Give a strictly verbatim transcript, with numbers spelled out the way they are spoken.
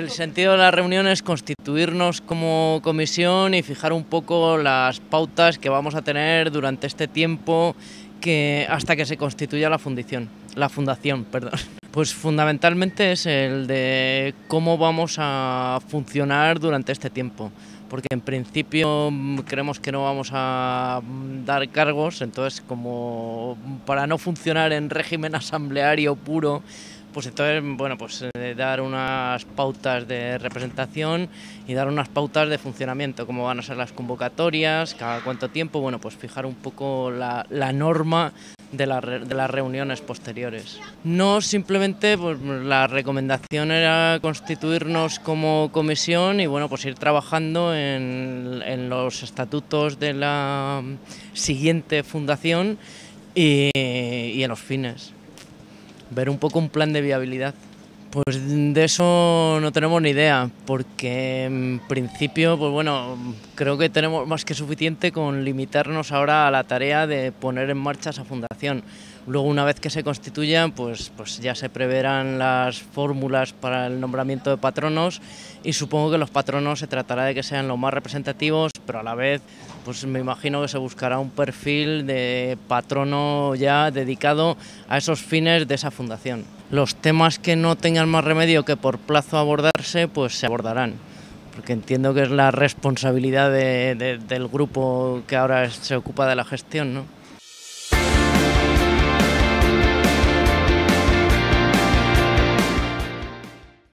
El sentido de la reunión es constituirnos como comisión y fijar un poco las pautas que vamos a tener durante este tiempo que hasta que se constituya la fundación, la fundación, perdón. Pues fundamentalmente es el de cómo vamos a funcionar durante este tiempo, porque en principio creemos que no vamos a dar cargos, entonces como para no funcionar en régimen asambleario puro, pues entonces, bueno, pues eh, dar unas pautas de representación y dar unas pautas de funcionamiento, cómo van a ser las convocatorias, cada cuánto tiempo, bueno, pues fijar un poco la, la norma de, la, de las reuniones posteriores. No simplemente, pues la recomendación era constituirnos como comisión y, bueno, pues ir trabajando en, en los estatutos de la siguiente fundación y, y en los fines. Ver un poco un plan de viabilidad. Pues de eso no tenemos ni idea, porque en principio, pues bueno, creo que tenemos más que suficiente con limitarnos ahora a la tarea de poner en marcha esa fundación. Luego, una vez que se constituya, pues, pues ya se preverán las fórmulas para el nombramiento de patronos y supongo que los patronos se tratará de que sean los más representativos, pero a la vez, pues me imagino que se buscará un perfil de patrono ya dedicado a esos fines de esa fundación. Los temas que no tengan más remedio que por plazo abordarse, pues se abordarán, porque entiendo que es la responsabilidad de, de, del grupo que ahora se ocupa de la gestión, ¿no?